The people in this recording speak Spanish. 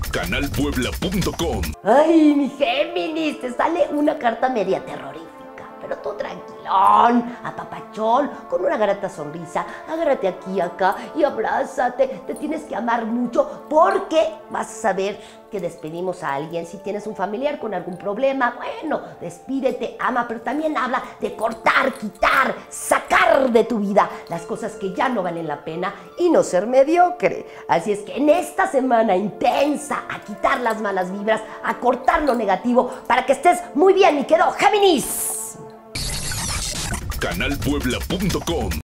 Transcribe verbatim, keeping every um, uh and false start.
canal puebla punto com. Ay, mi Géminis, te sale una carta media terrorífica, pero tú tranquilón, apapachón, con una grata sonrisa, agárrate aquí y acá y abrázate. Te tienes que amar mucho porque vas a saber que despedimos a alguien. Si tienes un familiar con algún problema, bueno, despídete, ama, pero también habla de cortar, quitar, sacar de tu vida las cosas que ya no valen la pena y no ser mediocre. Así es que en esta semana intensa, a quitar las malas vibras, a cortar lo negativo para que estés muy bien, mi querido Géminis. canal puebla punto com